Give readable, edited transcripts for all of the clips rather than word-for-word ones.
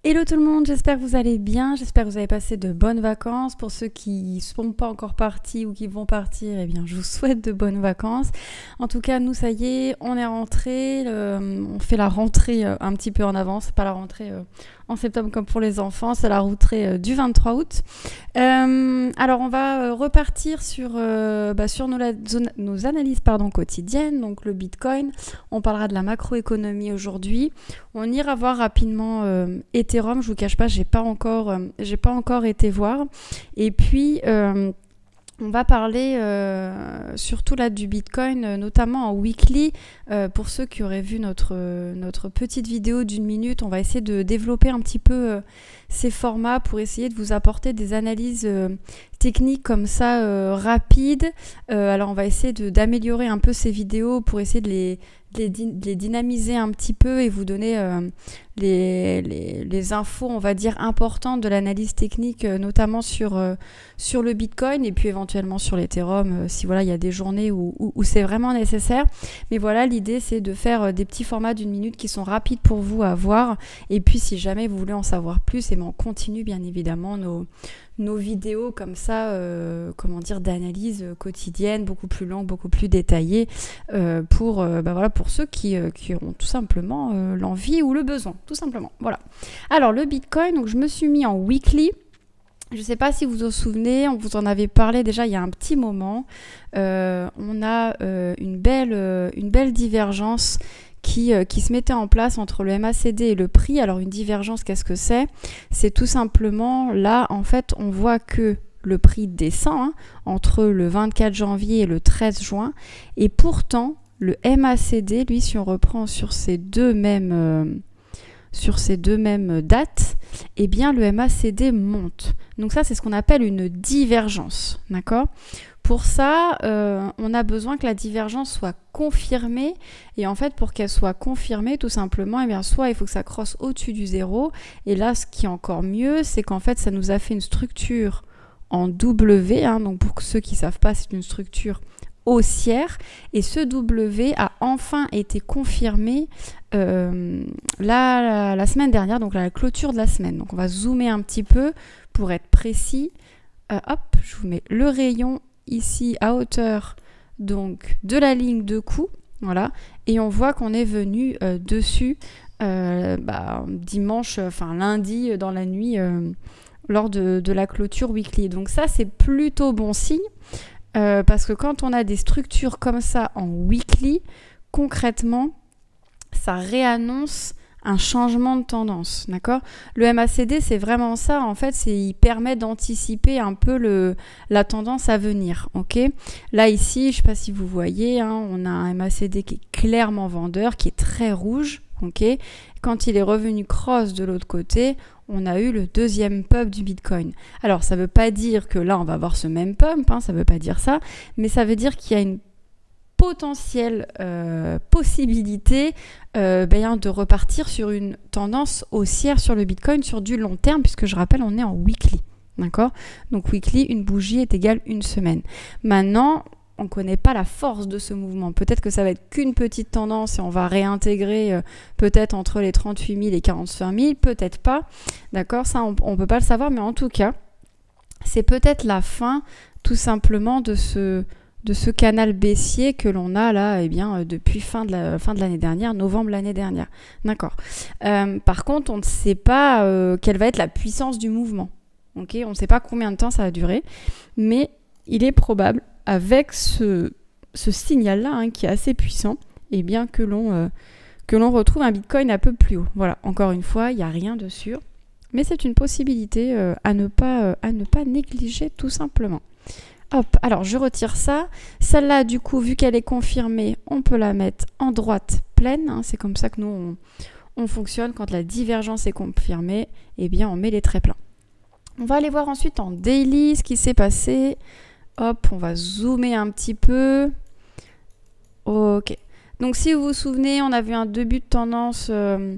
Hello tout le monde, j'espère que vous allez bien, j'espère que vous avez passé de bonnes vacances. Pour ceux qui ne sont pas encore partis ou qui vont partir, eh bien, je vous souhaite de bonnes vacances. En tout cas, nous, ça y est, on est rentré, on fait la rentrée un petit peu en avance, pas la rentrée en septembre comme pour les enfants, c'est la rentrée du 23 août. Alors, on va repartir sur nos analyses quotidiennes, donc le Bitcoin. On parlera de la macroéconomie aujourd'hui. On ira voir rapidement Ethereum, je vous cache pas, j'ai pas encore été voir. Et puis on va parler surtout là du Bitcoin, notamment en weekly. Pour ceux qui auraient vu notre petite vidéo d'1 minute, on va essayer de développer un petit peu ces formats pour essayer de vous apporter des analyses techniques comme ça rapides. Alors on va essayer d'améliorer un peu ces vidéos pour essayer de les dynamiser un petit peu et vous donner les infos, on va dire, importantes de l'analyse technique, notamment sur le Bitcoin et puis éventuellement sur l'Ethereum, si voilà, il y a des journées où c'est vraiment nécessaire. Mais voilà, l'idée, c'est de faire des petits formats d'1 minute qui sont rapides pour vous à voir. Et puis, si jamais vous voulez en savoir plus, on continue bien évidemment nos vidéos comme ça, d'analyse quotidienne, beaucoup plus longues, beaucoup plus détaillées, pour ceux qui ont tout simplement l'envie ou le besoin, tout simplement. Voilà. Alors le Bitcoin, donc je me suis mis en weekly. Je ne sais pas si vous vous souvenez, on vous en avait parlé déjà il y a un petit moment. On a une belle divergence qui se mettait en place entre le MACD et le prix. Alors une divergence, qu'est-ce que c'est? C'est tout simplement, là, en fait, on voit que le prix descend entre le 24 janvier et le 13 juin. Et pourtant, le MACD, lui, si on reprend sur ces deux mêmes dates, eh bien, le MACD monte. Donc ça, c'est ce qu'on appelle une divergence, d'accord ? Pour ça, on a besoin que la divergence soit confirmée. Et en fait, pour qu'elle soit confirmée, tout simplement, eh bien, soit il faut que ça crosse au-dessus du zéro. Et là, ce qui est encore mieux, c'est qu'en fait, ça nous a fait une structure en W. Donc pour ceux qui ne savent pas, c'est une structure haussière. Et ce W a enfin été confirmé la semaine dernière, donc à la clôture de la semaine. Donc on va zoomer un petit peu pour être précis. Hop, je vous mets le rayon ici à hauteur donc de la ligne de coup, voilà, et on voit qu'on est venu dessus dimanche, lundi dans la nuit lors de la clôture weekly. Donc ça, c'est plutôt bon signe parce que quand on a des structures comme ça en weekly, concrètement, ça réannonce un changement de tendance, d'accord? Le MACD, c'est vraiment ça, en fait, il permet d'anticiper un peu la tendance à venir, ok? Là, ici, je ne sais pas si vous voyez, on a un MACD qui est clairement vendeur, qui est très rouge, ok? Quand il est revenu cross de l'autre côté, on a eu le deuxième pump du Bitcoin. Alors, ça ne veut pas dire que là, on va avoir ce même pump, ça ne veut pas dire ça, mais ça veut dire qu'il y a une potentielle possibilité de repartir sur une tendance haussière sur le Bitcoin sur du long terme, puisque je rappelle, on est en weekly. D'accord? Donc weekly, une bougie est égale une semaine. Maintenant, on ne connaît pas la force de ce mouvement. Peut-être que ça va être qu'une petite tendance et on va réintégrer peut-être entre les 38 000 et 45 000, peut-être pas. D'accord? Ça, on ne peut pas le savoir, mais en tout cas, c'est peut-être la fin tout simplement de ce canal baissier que l'on a là, depuis fin de l'année dernière, novembre l'année dernière. D'accord. Par contre, on ne sait pas quelle va être la puissance du mouvement. Okay, on ne sait pas combien de temps ça va durer, mais il est probable, avec ce signal-là, qui est assez puissant, que l'on retrouve un Bitcoin un peu plus haut. Voilà, encore une fois, il n'y a rien de sûr, mais c'est une possibilité à ne pas négliger tout simplement. Hop, alors je retire ça. Celle-là, du coup, vu qu'elle est confirmée, on peut la mettre en droite pleine. C'est comme ça que nous, on fonctionne. Quand la divergence est confirmée, on met les traits pleins. On va aller voir ensuite en daily ce qui s'est passé. Hop, on va zoomer un petit peu. Ok. Donc, si vous vous souvenez, on avait un début de tendance...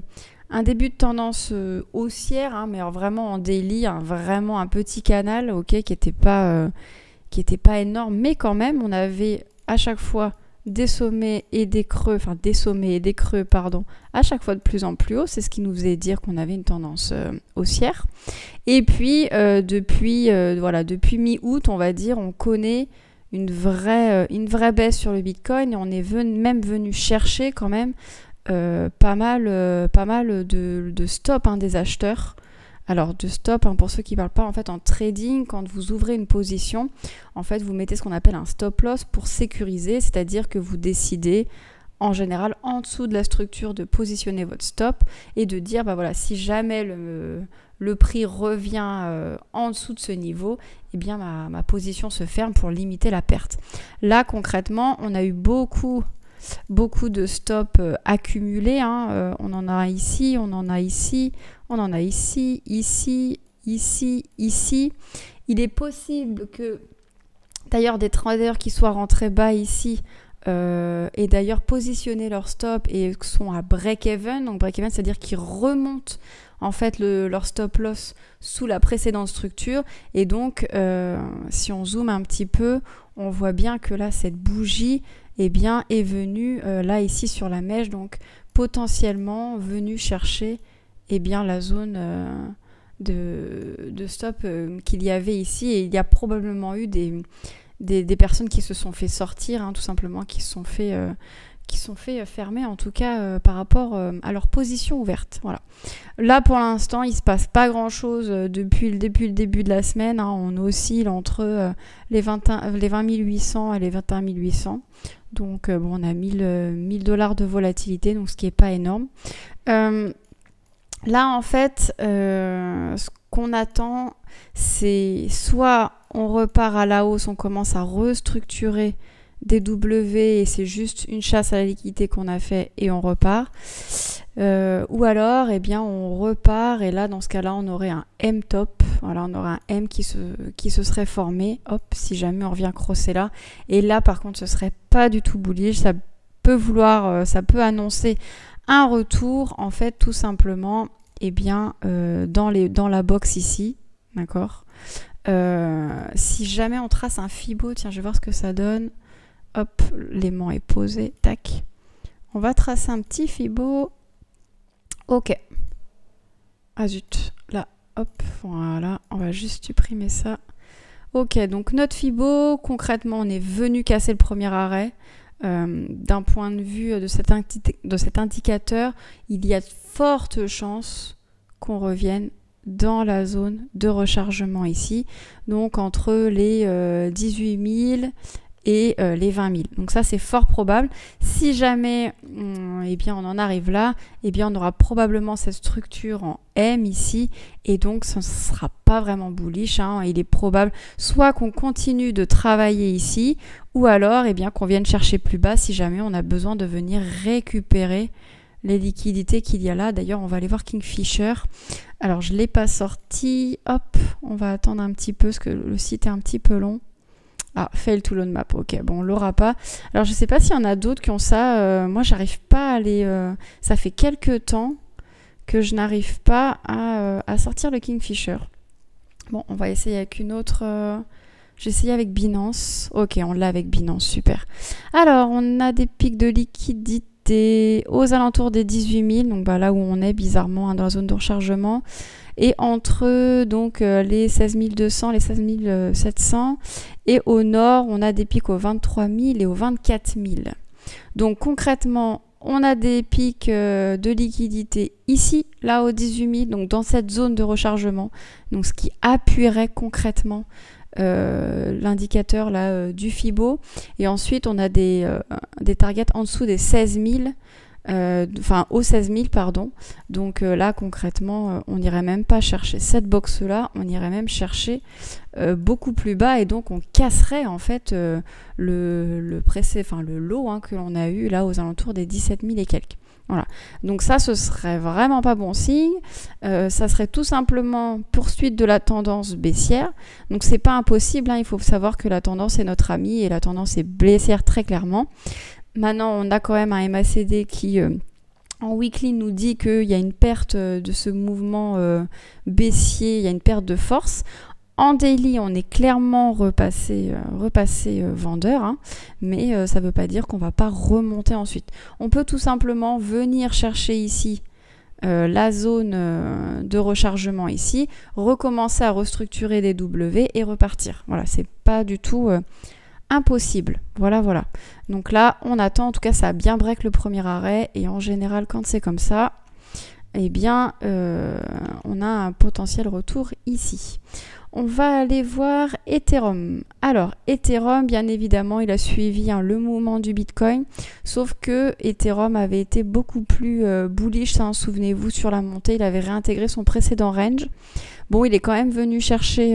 haussière, mais alors vraiment en daily, vraiment un petit canal, qui n'était pas énorme, mais quand même, on avait à chaque fois des sommets et des creux, enfin des sommets et des creux, pardon, à chaque fois de plus en plus haut. C'est ce qui nous faisait dire qu'on avait une tendance haussière. Et puis, depuis mi-août, on va dire, on connaît une vraie baisse sur le Bitcoin et on est même venu chercher quand même pas mal de stop des acheteurs. Alors de stop, pour ceux qui ne parlent pas, en fait en trading, quand vous ouvrez une position, en fait vous mettez ce qu'on appelle un stop loss pour sécuriser, c'est-à-dire que vous décidez en général en dessous de la structure de positionner votre stop et de dire bah voilà, si jamais le prix revient en dessous de ce niveau, eh bien ma position se ferme pour limiter la perte. Là concrètement, on a eu beaucoup de stops accumulés, on en a ici, on en a ici, on en a ici, ici, ici, ici. Il est possible que d'ailleurs des traders qui soient rentrés bas ici et d'ailleurs positionner leur stop et sont à break-even. Donc break-even, c'est-à-dire qu'ils remontent en fait leur stop loss sous la précédente structure. Et donc, si on zoome un petit peu, on voit bien que là, cette bougie est venue là ici sur la mèche, donc potentiellement venue chercher la zone de stop qu'il y avait ici. Et il y a probablement eu des personnes qui se sont fait sortir, tout simplement, qui se sont fait fermer, en tout cas par rapport à leur position ouverte. Voilà. Là, pour l'instant, il ne se passe pas grand-chose depuis le début de la semaine. On oscille entre les 20 800 et les 21 800. Donc, on a 1000 $ de volatilité, donc ce qui n'est pas énorme. Là, en fait, ce qu'on attend, c'est soit on repart à la hausse, on commence à restructurer des W et c'est juste une chasse à la liquidité qu'on a fait et on repart. Ou alors, on repart et là, dans ce cas-là, on aurait un M-top. Voilà, on aurait un M qui se serait formé. Hop, si jamais on revient crosser là. Et là, par contre, ce serait pas du tout bullish. Ça peut annoncer un retour, en fait, tout simplement, dans la box ici. D'accord. Si jamais on trace un Fibo, tiens, je vais voir ce que ça donne. Hop, l'aimant est posé, tac. On va tracer un petit Fibo. Ok. Ah zut, là, hop, voilà, on va juste supprimer ça. Ok, donc notre Fibo, concrètement, on est venu casser le premier arrêt. D'un point de vue de cet indicateur, il y a de fortes chances qu'on revienne dans la zone de rechargement ici, donc entre les 18 000 et les 20 000. Donc ça, c'est fort probable. Si jamais on en arrive là, on aura probablement cette structure en M ici, et donc ce ne sera pas vraiment bullish. Il est probable soit qu'on continue de travailler ici, ou alors qu'on vienne chercher plus bas si jamais on a besoin de venir récupérer les liquidités qu'il y a là. D'ailleurs, on va aller voir Kingfisher. Alors, je ne l'ai pas sorti. Hop, on va attendre un petit peu parce que le site est un petit peu long. Ah, fail to load map. Ok, bon, on l'aura pas. Alors, je ne sais pas s'il y en a d'autres qui ont ça. Moi, j'arrive pas à les... ça fait quelques temps que je n'arrive pas à sortir le Kingfisher. Bon, on va essayer avec une autre... J'ai essayé avec Binance. Ok, on l'a avec Binance, super. Alors, on a des pics de liquidité aux alentours des 18 000, donc là où on est bizarrement dans la zone de rechargement. Et entre donc les 16 200, les 16 700. Et au nord, on a des pics aux 23 000 et aux 24 000. Donc concrètement, on a des pics de liquidité ici, là aux 18 000, donc dans cette zone de rechargement. Donc ce qui appuierait concrètement l'indicateur là du Fibo. Et ensuite, on a des targets en dessous des 16 000. Aux 16 000, pardon. Donc là, concrètement, on n'irait même pas chercher cette box-là, on irait même chercher beaucoup plus bas et donc on casserait en fait le lot que l'on a eu là aux alentours des 17 000 et quelques. Voilà. Donc ça, ce serait vraiment pas bon signe. Ça serait tout simplement poursuite de la tendance baissière. Donc c'est pas impossible, il faut savoir que la tendance est notre amie et la tendance est baissière très clairement. Maintenant, on a quand même un MACD qui, en weekly, nous dit qu'il y a une perte de ce mouvement baissier, il y a une perte de force. En daily, on est clairement repassé vendeur, hein, mais ça ne veut pas dire qu'on ne va pas remonter ensuite. On peut tout simplement venir chercher ici la zone de rechargement ici, recommencer à restructurer des W et repartir. Voilà, c'est pas du tout impossible. Voilà. Donc là, on attend, en tout cas, ça a bien break le premier arrêt, et en général, quand c'est comme ça, eh bien, on a un potentiel retour ici. On va aller voir Ethereum. Alors, Ethereum, bien évidemment, il a suivi le mouvement du Bitcoin, sauf que Ethereum avait été beaucoup plus bullish, hein, souvenez-vous, sur la montée. Il avait réintégré son précédent range. Bon, il est quand même venu chercher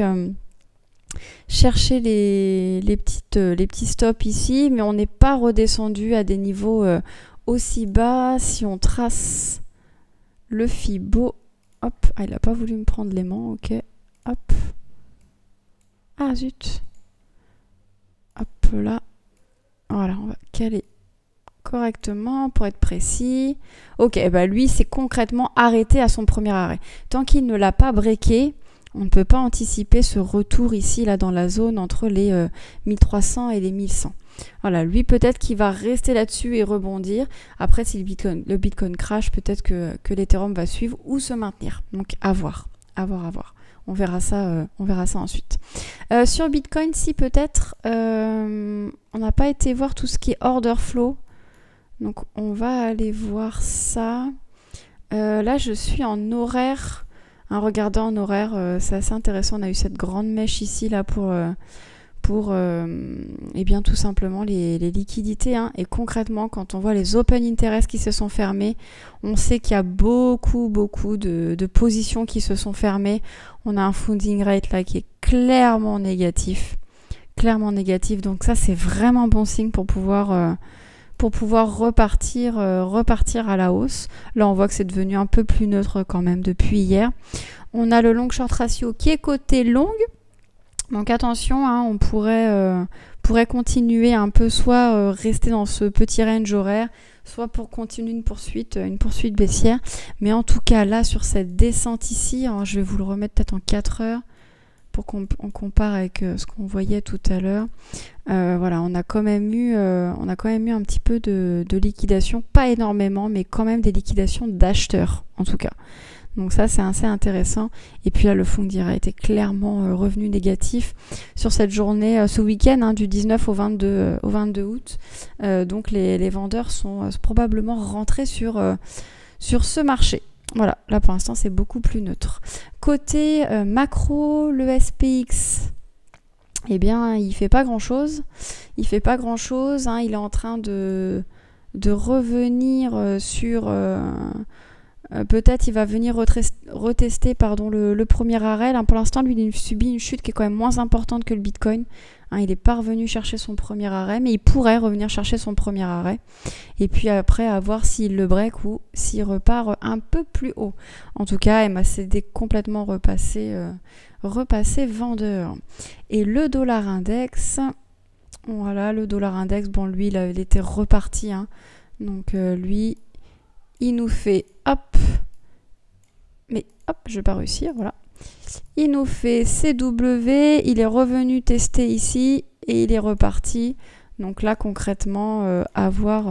les petits stops ici, mais on n'est pas redescendu à des niveaux aussi bas. Si on trace le Fibo, hop, il n'a pas voulu me prendre l'aimant, ok, hop. Ah zut. Hop là. Voilà, on va caler correctement pour être précis. Ok, bah lui, c'est concrètement arrêté à son premier arrêt. Tant qu'il ne l'a pas breaké, on ne peut pas anticiper ce retour ici, là, dans la zone entre les 1300 et les 1100. Voilà, lui, peut-être qu'il va rester là-dessus et rebondir. Après, si le Bitcoin crash, peut-être que l'Ethereum va suivre ou se maintenir. Donc, à voir. On verra ça ensuite. Sur Bitcoin, si peut-être, on n'a pas été voir tout ce qui est order flow. Donc, on va aller voir ça. Là, je suis en horaire. Regardant en horaire, c'est assez intéressant. On a eu cette grande mèche ici là pour eh bien, tout simplement les liquidités, hein. Et concrètement, quand on voit les open interest qui se sont fermés, on sait qu'il y a beaucoup de positions qui se sont fermées. On a un funding rate là qui est clairement négatif. Donc ça, c'est vraiment bon signe pour pouvoir repartir à la hausse. Là, on voit que c'est devenu un peu plus neutre quand même depuis hier. On a le long short ratio qui est côté long. Donc attention, hein, on pourrait continuer un peu, soit rester dans ce petit range horaire, soit pour continuer une poursuite baissière. Mais en tout cas, là, sur cette descente ici, alors, je vais vous le remettre peut-être en 4 heures pour qu'on compare avec ce qu'on voyait tout à l'heure. Voilà, on a quand même eu un petit peu de liquidation, pas énormément, mais quand même des liquidations d'acheteurs, en tout cas. Donc ça, c'est assez intéressant. Et puis là, le funding rate est clairement revenu négatif sur cette journée, ce week-end, hein, du 19 au 22 août. Donc les vendeurs sont probablement rentrés sur ce marché. Voilà, là pour l'instant, c'est beaucoup plus neutre. Côté macro, le SPX, eh bien, il fait pas grand-chose. Il est en train de revenir sur... peut-être il va venir retester le premier arrêt. Là, pour l'instant, lui, il subit une chute qui est quand même moins importante que le Bitcoin. Hein, il n'est pas revenu chercher son premier arrêt, mais il pourrait revenir chercher son premier arrêt. Et puis après, à voir s'il le break ou s'il repart un peu plus haut. En tout cas, MACD complètement repassé vendeur. Et le dollar index, voilà, le dollar index, bon, lui, il était reparti. Hein. Donc, lui... il nous fait hop, mais hop, je vais pas réussir, voilà. Il nous fait CW, il est revenu tester ici et il est reparti. Donc là, concrètement, à voir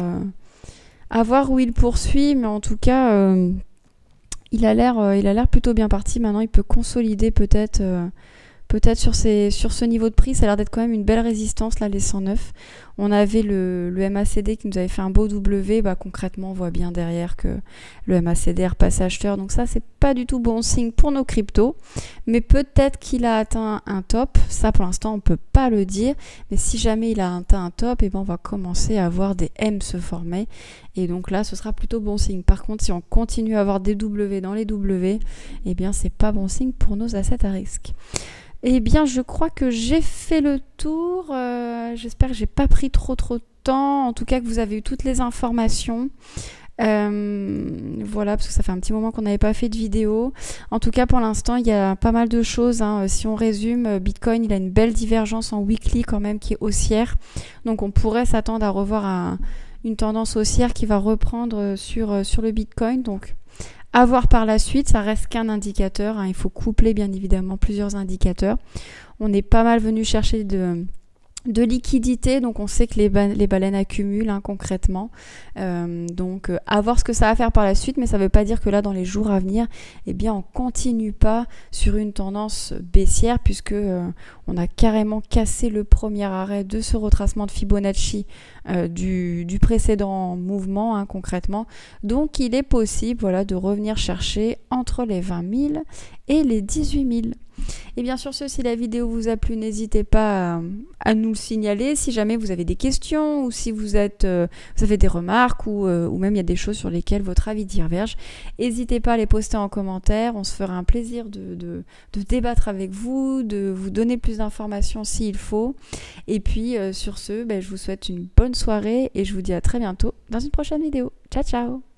où il poursuit, mais en tout cas, il a l'air plutôt bien parti. Maintenant, il peut consolider peut-être sur ce niveau de prix. Ça a l'air d'être quand même une belle résistance, là, les 109. On avait le MACD qui nous avait fait un beau W. Bah, concrètement, on voit bien derrière que le MACD est repassé acheteur. Donc ça, c'est pas du tout bon signe pour nos cryptos. Mais peut-être qu'il a atteint un top. Ça, pour l'instant, on peut pas le dire. Mais si jamais il a atteint un top, et ben, on va commencer à voir des M se former. Et donc là, ce sera plutôt bon signe. Par contre, si on continue à avoir des W dans les W, eh bien, c'est pas bon signe pour nos assets à risque. Eh bien, je crois que j'ai fait le tour. J'espère que j'ai pas pris trop de temps. En tout cas, que vous avez eu toutes les informations. Voilà, parce que ça fait un petit moment qu'on n'avait pas fait de vidéo. En tout cas, pour l'instant, il y a pas mal de choses, hein. Si on résume, Bitcoin, il a une belle divergence en weekly quand même qui est haussière. Donc on pourrait s'attendre à revoir une tendance haussière qui va reprendre sur le Bitcoin. Donc à voir par la suite, ça reste qu'un indicateur, hein. Il faut coupler bien évidemment plusieurs indicateurs. On est pas mal venu chercher de liquidité, donc on sait que les baleines accumulent, hein, concrètement. Donc à voir ce que ça va faire par la suite, mais ça ne veut pas dire que là dans les jours à venir, eh bien on continue pas sur une tendance baissière, puisque on a carrément cassé le premier arrêt de ce retracement de Fibonacci du précédent mouvement, hein, concrètement. Donc il est possible, voilà, de revenir chercher entre les 20 000 et les 18 000. Et bien sûr, si la vidéo vous a plu, n'hésitez pas à nous le signaler si jamais vous avez des questions ou si vous avez des remarques ou même il y a des choses sur lesquelles votre avis diverge. N'hésitez pas à les poster en commentaire, on se fera un plaisir de débattre avec vous, de vous donner plus d'informations s'il faut. Et puis sur ce, je vous souhaite une bonne soirée et je vous dis à très bientôt dans une prochaine vidéo. Ciao ciao!